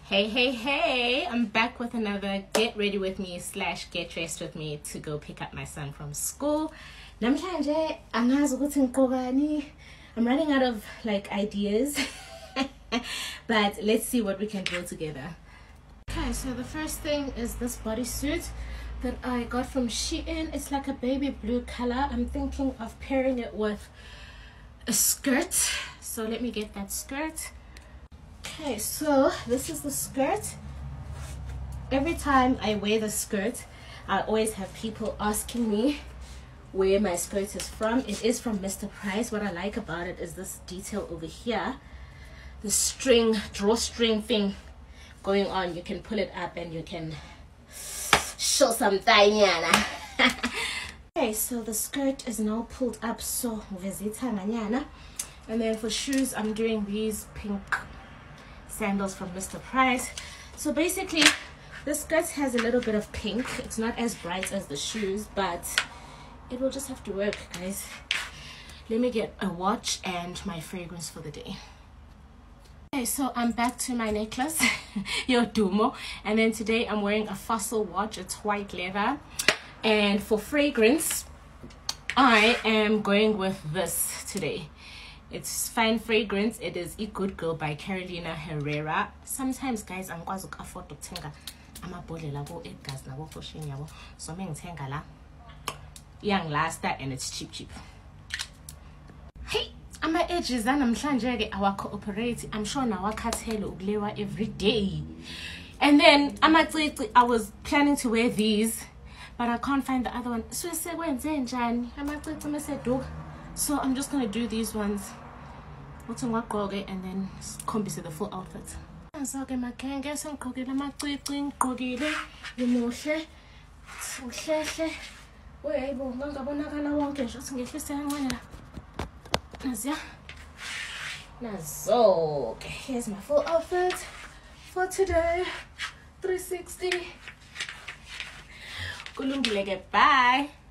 Hey, I'm back with another get ready with me / get dressed with me to go pick up my son from school. Namhlanje angazi ukuthi ngigqokani. I'm running out of ideas. But let's see what we can pull together. Okay, so the first thing is this bodysuit that I got from Shein. It's like a baby blue color. I'm thinking of pairing it with a skirt. So let me get that skirt. Okay, so this is the skirt. Every time I wear the skirt, I always have people asking me where my skirt is from. It is from Mr. Price. What I like about it is this detail over here. The drawstring thing going on. You can pull it up and you can show some thanyana. Okay, so the skirt is now pulled up, so visita nganyana. And then for shoes, I'm doing these pink sandals from Mr. Price. So basically this skirt has a little bit of pink. It's not as bright as the shoes, but it will just have to work, guys. Let me get a watch and my fragrance for the day. Okay, so I'm back to my necklace, Yo Dumo, and then today I'm wearing a Fossil watch. It's white leather. And for fragrance, I am going with this today. It's fine fragrance. It is A Good Girl by Carolina Herrera. Sometimes, guys, I'm going to afford to tenga amabhodlela bo Edgar's nabo Foschini yabo. So me ngithenga la young laster, and it's cheap. Hey, ama edges namhlanje ke awakooperate. I'm sure nawakhathele ukulewa every day. And then amacici, I was planning to wear these, but I can't find the other one. So So I'm just gonna do these ones. And then combine the full outfit. So my kangas and cookie my cooking cookie. You know, we're able to just get this so okay, here's my full outfit for today. 360. Bye.